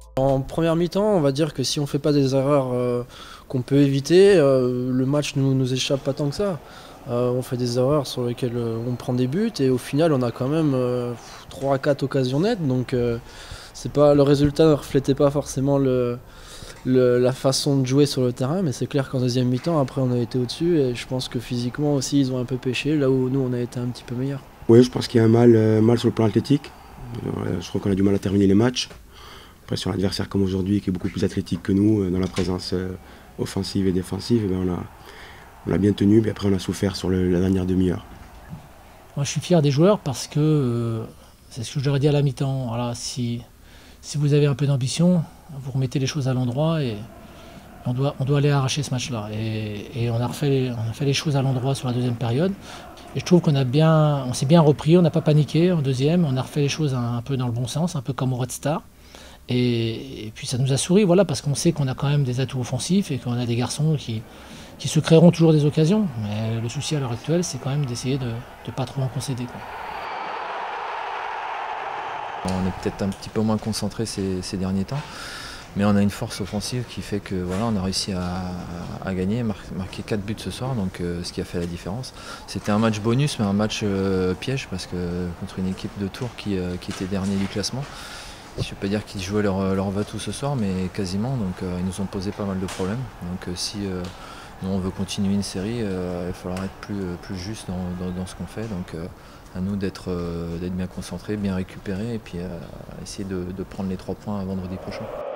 En première mi-temps, on va dire que si on ne fait pas des erreurs qu'on peut éviter, le match ne nous échappe pas tant que ça. On fait des erreurs sur lesquelles on prend des buts et au final on a quand même 3 à 4 occasions nettes. Donc c'est pas, le résultat ne reflétait pas forcément la façon de jouer sur le terrain, mais c'est clair qu'en deuxième mi-temps, après on a été au-dessus et je pense que physiquement aussi ils ont un peu pêché, là où nous on a été un petit peu meilleurs. Oui, je pense qu'il y a un mal sur le plan athlétique. Je crois qu'on a du mal à terminer les matchs. Après, sur un adversaire comme aujourd'hui, qui est beaucoup plus athlétique que nous, dans la présence offensive et défensive, on a bien tenu, mais après on a souffert sur la dernière demi-heure. Moi, je suis fier des joueurs parce que c'est ce que je leur ai dit à la mi-temps. Voilà, si vous avez un peu d'ambition, vous remettez les choses à l'endroit et on doit aller arracher ce match-là. Et on a fait les choses à l'endroit sur la deuxième période. Et je trouve on s'est bien repris, on n'a pas paniqué en deuxième, on a refait les choses un peu dans le bon sens, un peu comme au Red Star. Et puis ça nous a souri, voilà, parce qu'on sait qu'on a quand même des atouts offensifs et qu'on a des garçons qui se créeront toujours des occasions. Mais le souci à l'heure actuelle, c'est quand même d'essayer de ne pas trop en concéder, quoi. On est peut-être un petit peu moins concentré ces derniers temps, mais on a une force offensive qui fait que voilà, on a réussi à gagner, marquer 4 buts ce soir, donc ce qui a fait la différence. C'était un match bonus, mais un match piège, parce que contre une équipe de Tours qui était dernier du classement. Je ne vais pas dire qu'ils jouaient leur va-tout ce soir, mais quasiment, donc ils nous ont posé pas mal de problèmes. Donc si nous on veut continuer une série, il va falloir être plus juste dans ce qu'on fait. Donc à nous d'être bien concentrés, bien récupérés et puis essayer de prendre les 3 points vendredi prochain.